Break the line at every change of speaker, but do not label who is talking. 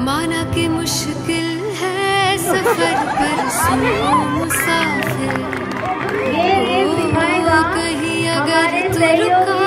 माना कि मुश्किल है सफर पर सुनो मुसाफिर,
ये
ओ
सिखाएगा
कहीं अगर
हमारे
तू
सहयोगी
रुका